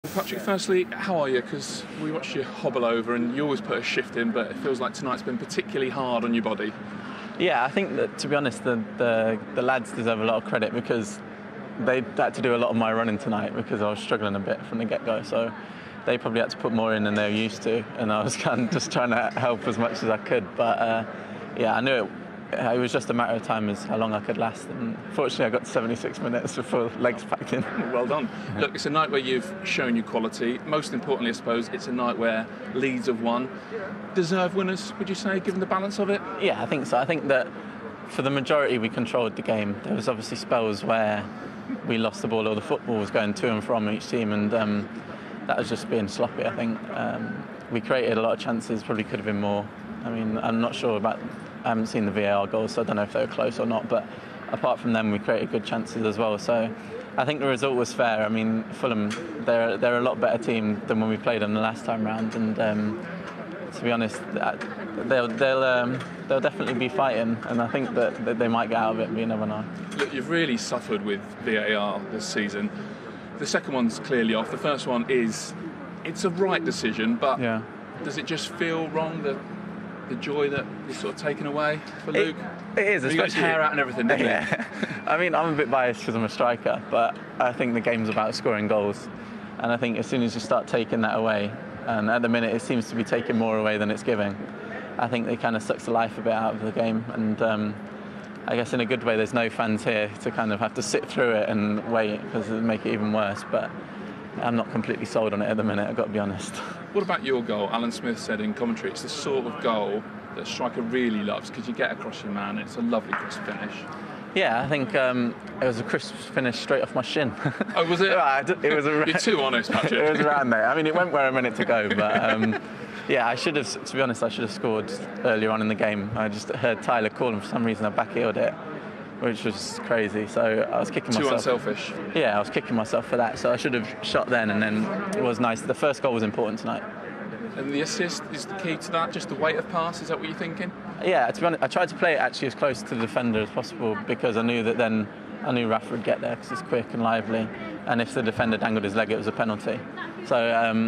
Patrick, firstly, how are you? Because we watched you hobble over and you always put a shift in, but it feels like tonight's been particularly hard on your body. Yeah, I think that, to be honest, the lads deserve a lot of credit because they had to do a lot of my running tonight because I was struggling a bit from the get-go. So they probably had to put more in than they were used to, and I was kind of just trying to help as much as I could. But yeah, I knew it was just a matter of time as how long I could last, and fortunately I got 76 minutes before legs packed in. Well done. Look, it's a night where you've shown your quality. Most importantly, I suppose, it's a night where Leeds have won. Deserved winners, would you say, given the balance of it? Yeah, I think so. I think that for the majority we controlled the game. There was obviously spells where we lost the ball or the football was going to and from each team, and that was just being sloppy, I think. We created a lot of chances, probably could have been more. I mean, I'm not sure about... I haven't seen the VAR goals, so I don't know if they were close or not, but apart from them, we created good chances as well. So I think the result was fair. I mean, Fulham, they're a lot better team than when we played them the last time round, and to be honest, they'll definitely be fighting, and I think that they might get out of it, but you never know. Look, you've really suffered with VAR this season. The second one's clearly off. The first one it's a right decision, but yeah. Does it just feel wrong that the joy that is sort of taken away for Luke? It is, he got his hair out and everything, didn't he? I mean, I'm a bit biased because I'm a striker, but I think the game's about scoring goals, and I think as soon as you start taking that away, and at the minute it seems to be taking more away than it's giving, I think it kind of sucks the life a bit out of the game, and I guess in a good way there's no fans here to kind of have to sit through it and wait because it would make it even worse, but I'm not completely sold on it at the minute, I've got to be honest. What about your goal? Alan Smith said in commentary it's the sort of goal that a striker really loves because you get across your man, it's a lovely crisp finish. Yeah, I think it was a crisp finish straight off my shin. Oh, was it? It was You're too honest, Patrick. It was around there. I mean, it went where I meant it to go, but yeah, I should have, to be honest, I should have scored earlier on in the game. I just heard Tyler calling, for some reason I back-heeled it, which was crazy. So I was kicking myself. Too unselfish. Yeah, I was kicking myself for that. So I should have shot then, and then it was nice. The first goal was important tonight. And the assist is the key to that, just the weight of pass, is that what you're thinking? Yeah, to be honest, I tried to play it actually as close to the defender as possible because I knew Rafa would get there because he's quick and lively, and if the defender dangled his leg, it was a penalty. So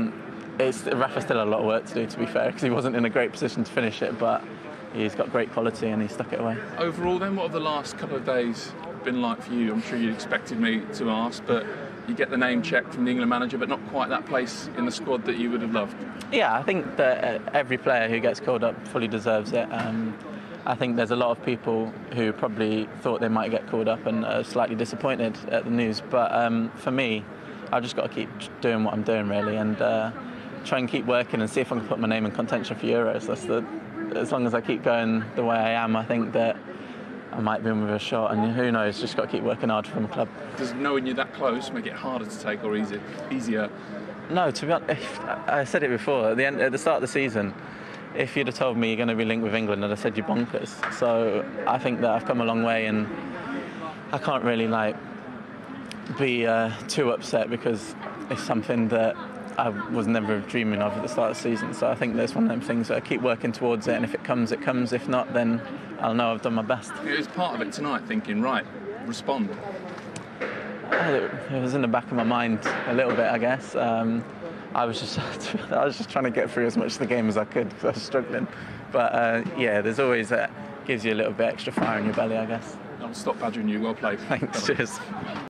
Rafa still had a lot of work to do, to be fair, because he wasn't in a great position to finish it, but he's got great quality and he stuck it away. Overall then, what have the last couple of days been like for you? I'm sure you expected me to ask, but you get the name check from the England manager, but not quite that place in the squad that you would have loved. Yeah, I think that every player who gets called up fully deserves it. I think there's a lot of people who probably thought they might get called up and are slightly disappointed at the news, but for me, I've just got to keep doing what I'm doing really, and try and keep working and see if I can put my name in contention for Euros. As long as I keep going the way I am, I think that I might be in with a shot, and who knows, just got to keep working hard for my club. Does knowing you're that close make it harder to take or easier? No, to be honest, I said it before, at the start of the season, if you'd have told me you're going to be linked with England, I'd have said you're bonkers. So I think that I've come a long way, and I can't really be too upset because it's something that I was never dreaming of at the start of the season. So I think that's one of them things that I keep working towards it, and if it comes, it comes. If not, then I'll know I've done my best. It was part of it tonight, thinking, right, respond. It was in the back of my mind a little bit, I guess. I was just trying to get through as much of the game as I could because I was struggling. But yeah, there's always gives you a little bit extra fire in your belly, I guess. I'll stop badgering you. Well played. Thanks. Cheers.